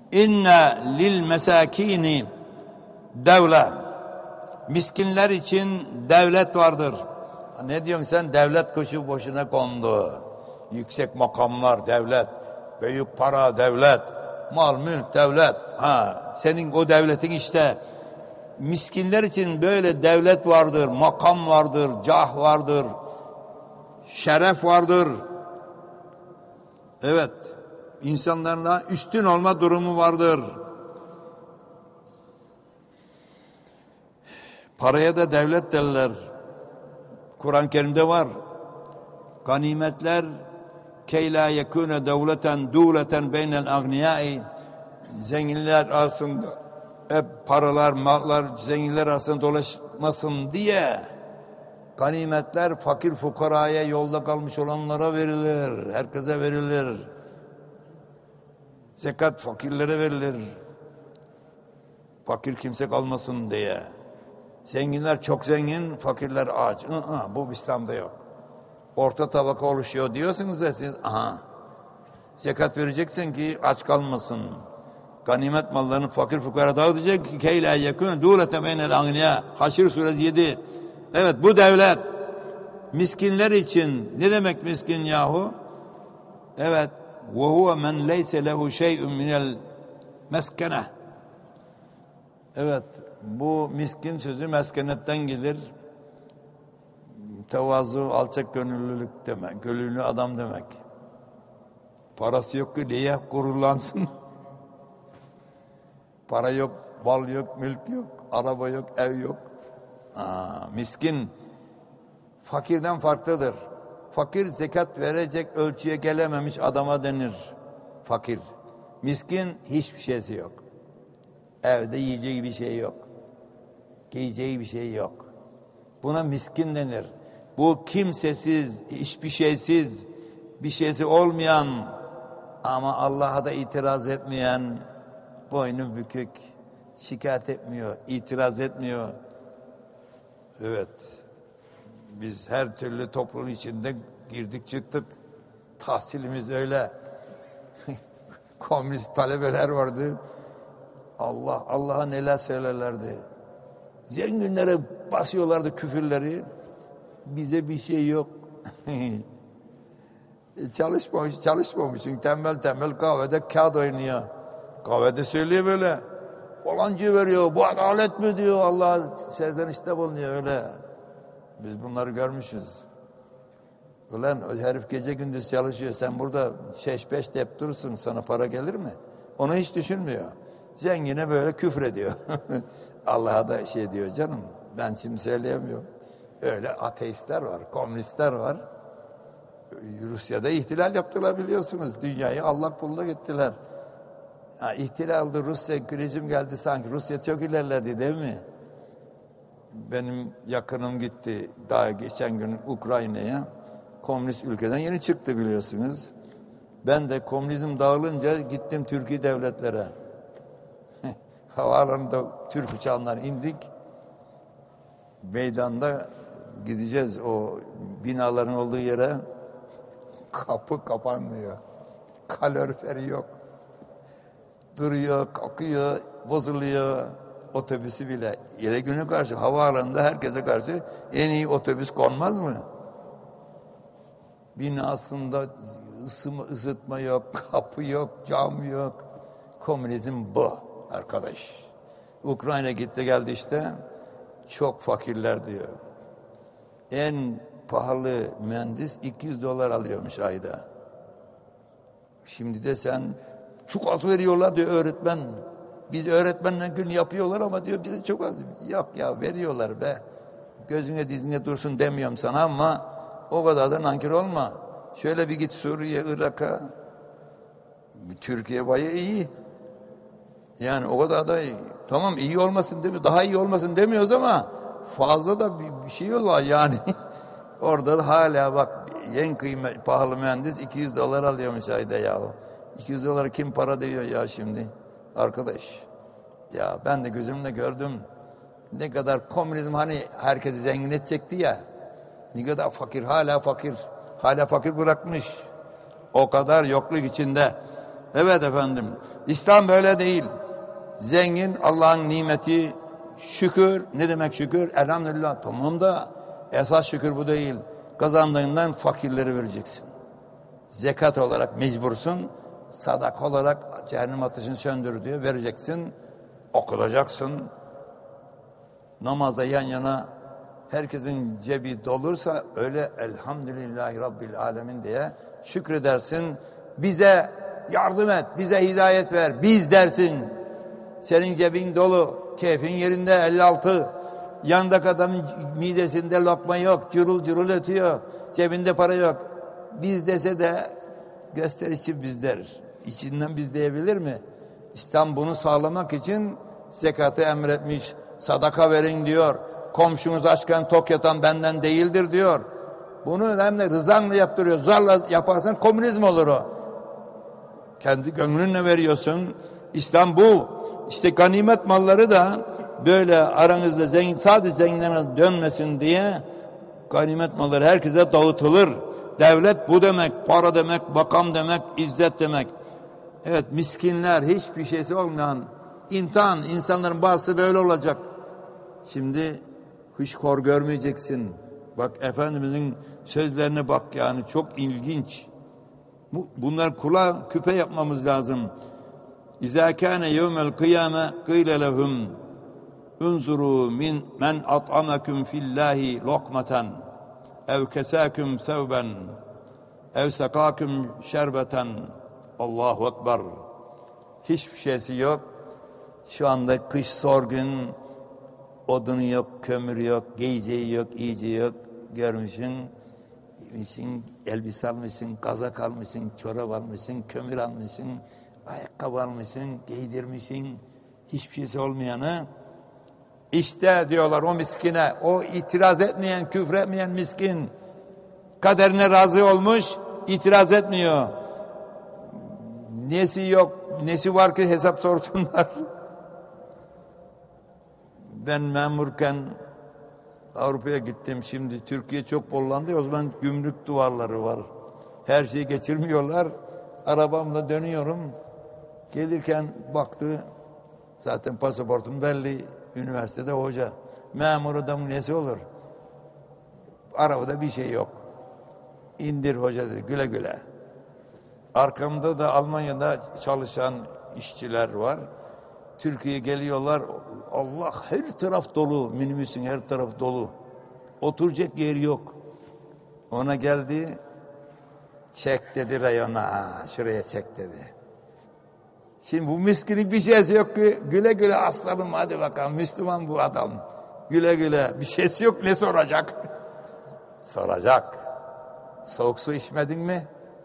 İnne lil mesakini devle. Miskinler için devlet vardır. Ne diyorsun sen? Devlet kuşu boşuna kondu. Yüksek makamlar devlet, büyük para devlet, mal mülk devlet. Senin o devletin işte. Miskinler için böyle devlet vardır, makam vardır, cah vardır, şeref vardır. Evet, insanlarla üstün olma durumu vardır. Paraya da devlet derler. Kur'an-ı Kerim'de var. Ganimetler key la yekune devleten duleten beynel agniyai. Zenginler arasında hep paralar, mallar zenginler arasında dolaşmasın diye ganimetler fakir fukaraya, yolda kalmış olanlara verilir. Herkese verilir. Zekat fakirlere verilir. Fakir kimse kalmasın diye. Zenginler çok zengin, fakirler aç. Bu İslam'da yok. Orta tabaka oluşuyor diyorsunuz da siz, zekat vereceksin ki aç kalmasın. Ganimet mallarını fakir fukara dağıtacak ki keyle yakın dûlete beynel agniya. Haşr suresi 7. Evet, bu devlet miskinler için. Ne demek miskin yahu? Evet, ve huve men leyse lehu şey'un minel meskene. Evet, bu miskin sözü meskenetten gelir. Tevazu, alçak gönüllülük demek. Gönüllü adam demek. Parası yok ki diye gururlansın. Para yok, bal yok, mülk yok, araba yok, ev yok. Miskin fakirden farklıdır. Fakir zekat verecek ölçüye gelememiş adama denir. Fakir. Miskin hiçbir şeysi yok. Evde yiyeceği bir şey yok. Giyeceği bir şey yok. Buna miskin denir. Bu kimsesiz, hiçbir şeysiz, bir şeysi olmayan ama Allah'a da itiraz etmeyen, boynu bükük, şikayet etmiyor, itiraz etmiyor. Evet, biz her türlü toplumun içinde girdik çıktık. Tahsilimiz öyle. Komünist talebeler vardı. Allah'a neler söylerlerdi. Zenginlere basıyorlardı küfürleri. Bize bir şey yok. Çalışmamışsın. Tembel kahvede kağıt oynuyor. Kahvede söylüyor böyle. Falancı veriyor. Bu adalet mi diyor. Allah serzenişte bulunuyor öyle. Biz bunları görmüşüz. Ulan o herif gece gündüz çalışıyor. Sen burada 5 deyip durursun. Sana para gelir mi? Onu hiç düşünmüyor. Zengine böyle küfrediyor. Allah'a da şey diyor canım. Ben şimdi söyleyemiyorum. Öyle ateistler var, komünistler var. Rusya'da ihtilal yaptılar biliyorsunuz. Dünyayı allak bullak ettiler. İhtilal oldu, Rusya rejim geldi sanki. Rusya çok ilerledi değil mi? Benim yakınım gitti daha geçen gün Ukrayna'ya. Komünist ülkeden yeni çıktı biliyorsunuz. Ben de komünizm dağılınca gittim Türkiye devletlere. Havaalanında Türk uçağından indik. Meydanda gideceğiz o binaların olduğu yere. Kapı kapanmıyor. Kaloriferi yok. Duruyor, kalkıyor, bozuluyor. Otobüsü bile. Yere güne karşı havaalanında herkese karşı en iyi otobüs konmaz mı? Binasında ısıtma yok, kapı yok, cam yok. Komünizm bu arkadaş. Ukrayna gitti geldi işte. Çok fakirler diyor. En pahalı mühendis $200 alıyormuş ayda. Şimdi de sen çok az veriyorlar diyor öğretmen. Biz öğretmenle gün yapıyorlar ama diyor bize çok az. Yok ya veriyorlar be. Gözüne dizine dursun demiyorum sana ama o kadar da nankör olma. Şöyle bir git Suriye, Irak'a. Türkiye bayağı iyi. Yani o kadar da iyi. Tamam iyi olmasın demiyor, daha iyi olmasın demiyoruz ama fazla da bir şey yok yani. Orada da hala bak en pahalı mühendis $200 alıyormuş ayda ya. $200 kim para diyor ya şimdi arkadaş. Ya ben de gözümle gördüm. Ne kadar komünizm hani herkesi zengin edecekti ya. Ne kadar fakir hala fakir. Hala fakir bırakmış. O kadar yokluk içinde. Evet efendim. İslam böyle değil. Zengin Allah'ın nimeti, şükür. Ne demek şükür? Elhamdülillah. Tamam da esas şükür bu değil. Kazandığından fakirleri vereceksin. Zekat olarak mecbursun. Sadaka olarak cehennem ateşini söndür diyor. Vereceksin. Okutacaksın. Namazda yan yana herkesin cebi dolursa öyle elhamdülillahi rabbil alemin diye şükredersin. Bize yardım et, bize hidayet ver. Biz dersin. Senin cebin dolu, keyfin yerinde 56. Yanındaki adamın midesinde lokma yok, cırıl cırıl ötüyor. Cebinde para yok. Biz dese de gösterişi biz der. İçinden biz diyebilir mi? İslam bunu sağlamak için zekatı emretmiş. Sadaka verin diyor. Komşunuz açken tok yatan benden değildir diyor. Bunu hem de rızanla yaptırıyor. Zorla yaparsan komünizm olur o. Kendi gönlünle veriyorsun. İslam bu. İşte ganimet malları da böyle aranızda zengin, sadece zenginlere dönmesin diye ganimet malları herkese dağıtılır. Devlet bu demek, para demek, makam demek, izzet demek. Evet, miskinler, hiçbir şeysi olmayan imtihan, insanların bazısı böyle olacak. Şimdi hiç hor görmeyeceksin. Bak Efendimizin sözlerine bak, yani çok ilginç. Bunlar kulağa küpe yapmamız lazım. İzâ kâne yevmel kıyâme kîle lehum unzurû min men at'ameküm fillâhi lokmeten ev kesâküm sevben ev sekâküm şerbeten. Allahu Ekber. Hiçbir şeysi yok. Şu anda kış sorgun, odunu yok, kömür yok, giyeceği yok, yiyeceği yok. Görmüşsün, giymişsin, elbise almışsın, kazak almışsın, çorap almışsın, kömür almışsın, ayakkabı almışsın, giydirmişsin. Hiçbir şeysi olmayanı. İşte diyorlar o miskine, o itiraz etmeyen, küfretmeyen miskin, kaderine razı olmuş, itiraz etmiyor. Nesi yok, nesi var ki hesap sorsunlar. Ben memurken Avrupa'ya gittim. Şimdi Türkiye çok bollandı. O zaman gümrük duvarları var. Her şeyi geçirmiyorlar. Arabamla dönüyorum. Gelirken baktı. Zaten pasaportum belli. Üniversitede hoca. Memur adamın nesi olur? Arabada bir şey yok. İndir hoca dedi. Güle güle. Arkamda da Almanya'da çalışan işçiler var. Türkiye'ye geliyorlar. Allah, her taraf dolu. Minibüsün her taraf dolu. Oturacak yer yok. Ona geldi. Çek dedi rayona. Şuraya çek dedi. Şimdi bu miskinin bir şeysi yok ki. Güle güle aslanım, hadi bakalım. Müslüman bu adam. Güle güle. Bir şeysi yok, ne soracak? Soracak. Soğuk su içmedin mi?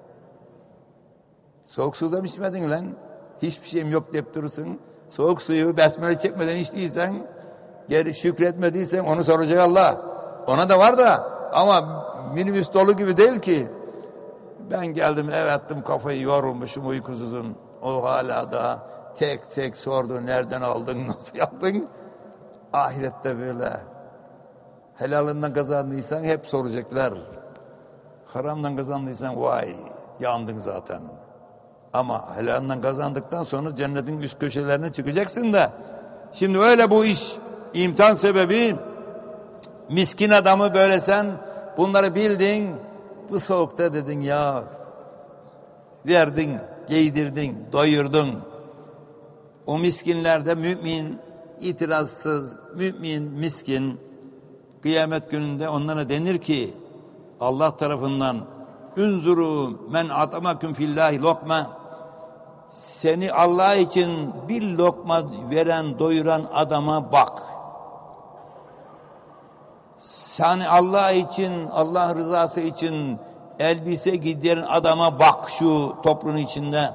Soğuk suda mı içmedin lan? Hiçbir şeyim yok deyip durursun. Soğuk suyu besmele çekmeden içtiysen, geri şükretmediysen onu soracak Allah. Ona da var da ama minibüs dolu gibi değil ki. Ben geldim, eve attım kafayı, yorulmuşum, uykusuzum. O hala da tek tek sordu. Nereden aldın, nasıl yaptın? Ahirette böyle. Helalından kazandıysan hep soracaklar. Haramdan kazandıysan vay, yandın zaten. Ama helalinden kazandıktan sonra cennetin üst köşelerine çıkacaksın da. Şimdi öyle bu iş. İmtihan sebebi, miskin adamı böyle sen bunları bildin. Bu soğukta dedin ya, verdin, giydirdin, doyurdun. O miskinlerde mümin, itirazsız, mümin, miskin, kıyamet gününde onlara denir ki, Allah tarafından unzuru men atamakum fillahi lokma, seni Allah için bir lokma veren, doyuran adama bak. Sen Allah için, Allah rızası için elbise giydiren adama bak şu topluluğun içinde.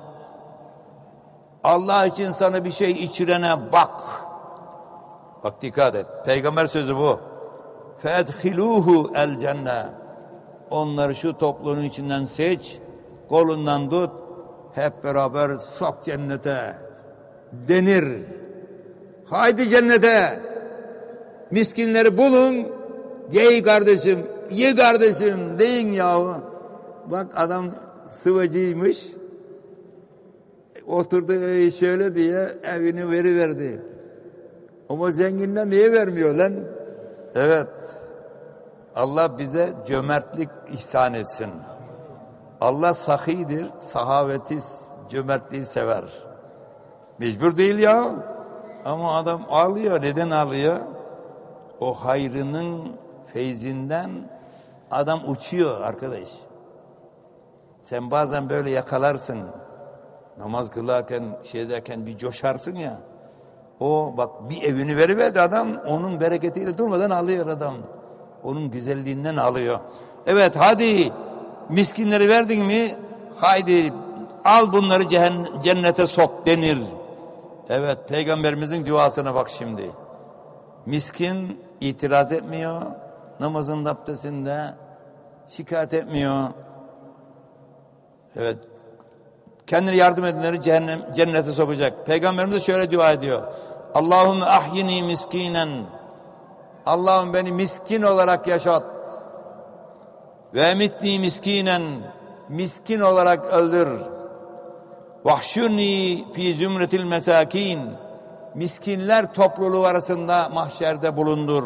Allah için sana bir şey içirene bak. Bak dikkat et. Peygamber sözü bu. Fedhiluhu el cennet. Onları şu topluluğun içinden seç, kolundan tut, hep beraber sok cennete denir. Haydi cennete. Miskinleri bulun, ye kardeşim, ye kardeşim deyin yahu. Bak adam sıvacıymış, Oturdu şöyle diye evini veriverdi. Ama zenginler niye vermiyor lan? Evet. Allah bize cömertlik ihsan etsin. Allah sahidir, sahaveti, cömertliği sever. Mecbur değil ya. Ama adam ağlıyor. Neden ağlıyor? O hayrının feyzinden adam uçuyor arkadaş. Sen bazen böyle yakalarsın. Namaz kılarken, derken bir coşarsın ya. O bak bir evini veriverdi adam. Onun bereketiyle durmadan alıyor adam. Onun güzelliğinden alıyor. Evet hadi miskinleri verdin mi? Haydi al bunları cennete sok denir. Evet peygamberimizin duasına bak şimdi. Miskin itiraz etmiyor. Namazın abdestinde şikayet etmiyor. Evet. Kendine yardım edenleri cennete sokacak. Peygamberimiz şöyle dua ediyor. Allahümme ahyini miskinen. Allah'ım beni miskin olarak yaşat. Ve emitni miskinen. Miskin olarak öldür. Vahşurni fi zümretil mesakin. Miskinler topluluğu arasında mahşerde bulundur.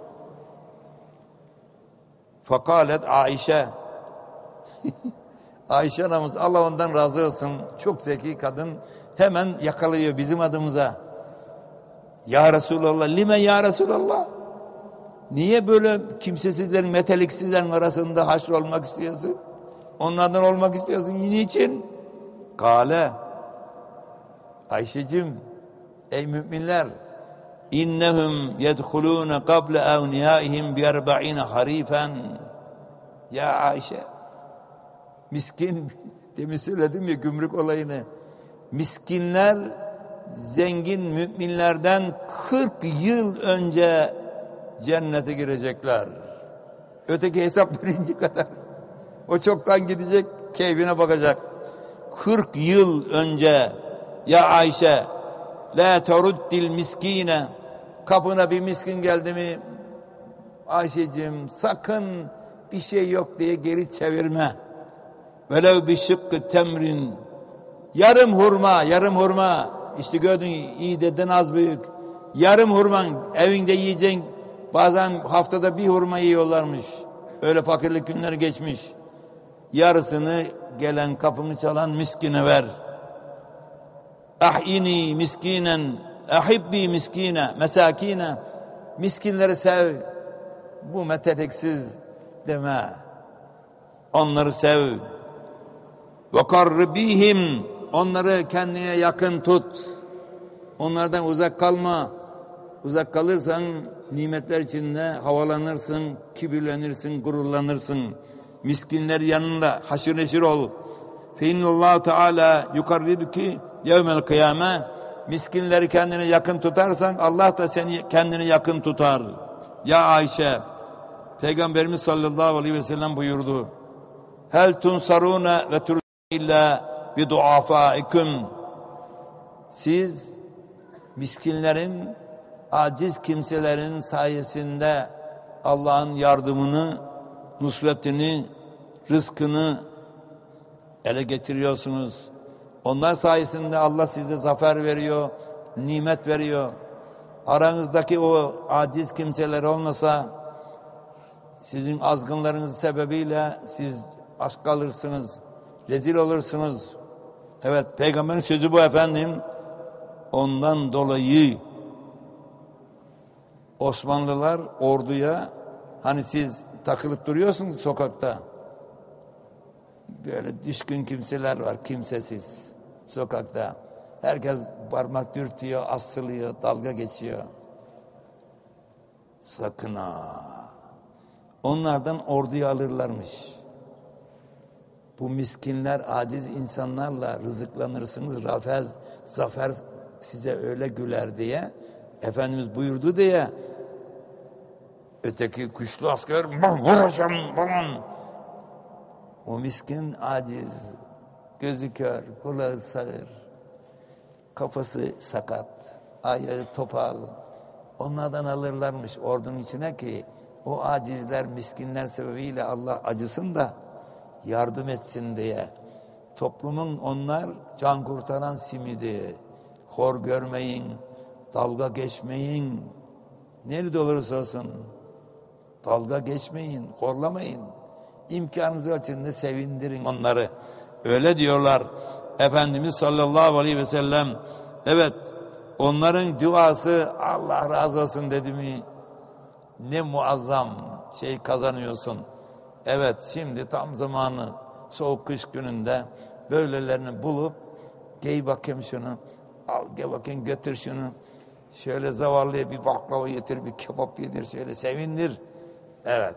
Fakalet Ayşe. Ayşe anamız Allah ondan razı olsun. Çok zeki kadın. Hemen yakalıyor bizim adımıza. Ya Resulallah, lime ya Resulallah. Niye böyle kimsesizlerin, meteliksizlerin arasında haşr olmak istiyorsun? Onlardan olmak istiyorsun. Niçin? Kale. Ayşecim, ey müminler, innehum yedhulûne kable evniyaihim bi 40 harifen. Ya Ayşe, miskin, demin söyledim ya gümrük olayını. Miskinler zengin müminlerden 40 yıl önce cennete girecekler. Öteki hesap birinci kadar. O çoktan gidecek, keyfine bakacak. 40 yıl önce ya Ayşe la teruddil miskine, kapına bir miskin geldi mi Ayşeciğim sakın bir şey yok diye geri çevirme. Velev bir şıkkı temrin, yarım hurma işte gördün iyi deden az büyük, yarım hurman evinde yiyeceksin. Bazen haftada bir hurma yiyorlarmış, öyle fakirlik günleri geçmiş. Yarısını gelen kapını çalan miskine ver. Ahini miskinen, ahibbi miskine, mesakine. Miskinleri sev. Bu meteliksiz deme. Onları sev. Ve karribihim. Onları kendine yakın tut. Onlardan uzak kalma. Uzak kalırsan nimetler içinde havalanırsın, kibirlenirsin, gururlanırsın. Miskinler yanında haşır neşir ol. Fe innallahu teala yukarribuki yevmel kıyame. Miskinleri kendine yakın tutarsan Allah da seni kendine yakın tutar. Ya Ayşe, Peygamberimiz sallallahu aleyhi ve sellem buyurdu. Hel tunsarune ve turun illa bi duafaikum. Siz miskinlerin, aciz kimselerin sayesinde Allah'ın yardımını, nusretini, rızkını ele getiriyorsunuz. Onlar sayesinde Allah size zafer veriyor, nimet veriyor. Aranızdaki o aciz kimseler olmasa sizin azgınlarınız sebebiyle siz aç kalırsınız, rezil olursunuz. Evet, Peygamberin sözü bu efendim. Ondan dolayı Osmanlılar orduya, hani siz takılıp duruyorsunuz sokakta, böyle düşkün kimseler var, kimsesiz sokakta. Herkes parmak dürtüyor, asılıyor, dalga geçiyor. Sakın ha. Onlardan orduya alırlarmış. Bu miskinler, aciz insanlarla rızıklanırsınız. Zafer size öyle güler diye Efendimiz buyurdu diye öteki güçlü asker vuracağım falan. O miskin aciz, gözü kör, kulağı sağır, kafası sakat, ayağı topal. Onlardan alırlarmış ordunun içine ki o acizler, miskinler sebebiyle Allah acısın da yardım etsin diye. Toplumun onlar can kurtaran simidi. Hor görmeyin, dalga geçmeyin. Nerede olursa olsun dalga geçmeyin, horlamayın. İmkanınız ölçüsünde sevindirin onları. Öyle diyorlar Efendimiz sallallahu aleyhi ve sellem. Evet, onların duası Allah razı olsun dedi mi ne muazzam şey kazanıyorsun. Evet, şimdi tam zamanı, soğuk kış gününde böylelerini bulup giy bakayım şunu, al gel bakayım götür şunu. Şöyle zavallıya bir baklava getir, bir kebap yedir, şöyle sevindir. Evet.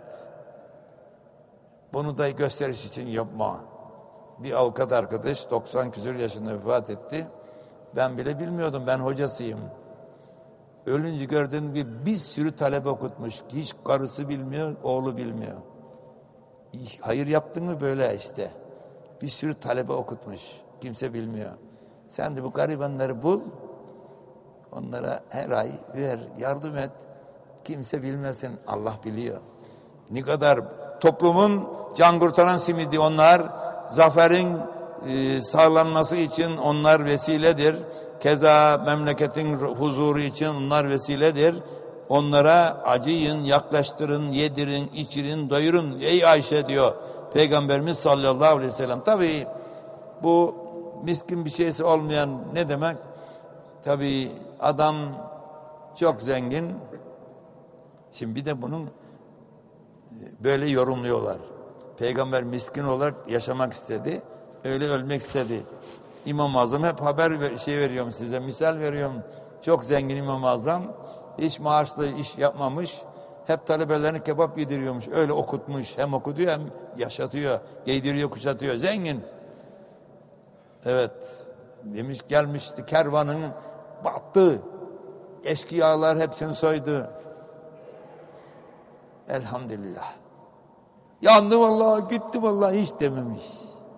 Bunu da gösteriş için yapma. Bir avukat arkadaş 90 küsur yaşında vefat etti. Ben bile bilmiyordum, ben hocasıyım. Ölünce gördüğün gibi bir sürü talebe okutmuş. Hiç karısı bilmiyor, oğlu bilmiyor. Hayır yaptın mı böyle işte. Bir sürü talebe okutmuş. Kimse bilmiyor. Sen de bu garibanları bul. Onlara her ay ver, yardım et. Kimse bilmesin, Allah biliyor. Ne kadar toplumun can kurtaran simidi onlar, zaferin sağlanması için onlar vesiledir. Keza memleketin huzuru için onlar vesiledir. Onlara acıyın, yaklaştırın, yedirin, içirin, doyurun. Ey Ayşe diyor Peygamberimiz sallallahu aleyhi ve sellem. Tabii bu miskin bir şeysi olmayan ne demek? Tabii adam çok zengin. Şimdi bir de bunun böyle yorumluyorlar. Peygamber miskin olarak yaşamak istedi. Öyle ölmek istedi. İmam-ı Azam hep veriyorum size. Misal veriyorum. Çok zengin İmam-ı Azam. Hiç maaşlı iş yapmamış. Hep talebelerini kebap yediriyormuş. Öyle okutmuş. Hem okutuyor hem yaşatıyor. Giydiriyor, kuşatıyor. Zengin. Evet. Demiş gelmişti kervanın battı. Eşkıyalar hepsini soydu. Elhamdülillah. Yandı vallahi, gitti vallahi, hiç dememiş.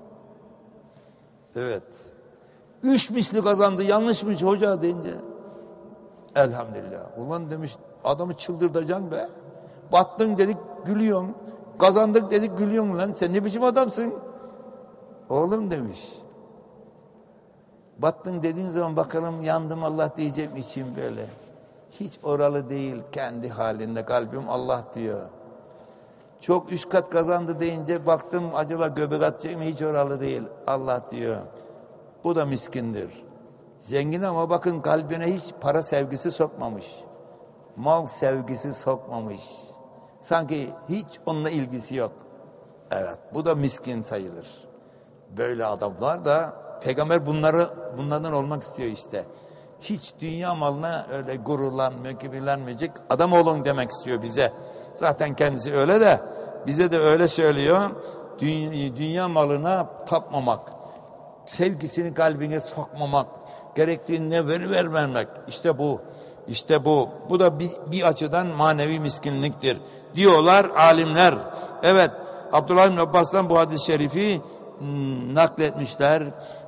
Evet. 3 misli kazandı, yanlışmış hoca deyince. Elhamdülillah. Ulan demiş, adamı çıldırtacaksın be. Battın dedik gülüyorsun. Kazandık dedik gülüyorsun lan. Sen ne biçim adamsın? Oğlum demiş. Battın dediğin zaman bakalım yandım Allah diyecek mi içim böyle. Hiç oralı değil, kendi halinde kalbim Allah diyor. Çok 3 kat kazandı deyince baktım acaba göbek atacak mı, hiç oralı değil. Allah diyor. Bu da miskindir. Zengin ama bakın kalbine hiç para sevgisi sokmamış. Mal sevgisi sokmamış. Sanki hiç onunla ilgisi yok. Evet, bu da miskin sayılır. Böyle adamlar da Peygamber bunlardan olmak istiyor işte. Hiç dünya malına öyle gururlanmıyor, kibirlenmeyecek adam olun demek istiyor bize. Zaten kendisi öyle de bize de öyle söylüyor. Dünya malına tapmamak, sevgisini kalbine sokmamak, gerektiğinde vermemek. İşte bu. İşte bu. Bu da bir açıdan manevi miskinliktir diyorlar alimler. Evet, Abdullah bin Abbas'tan bu hadis-i şerifi nakletmişler.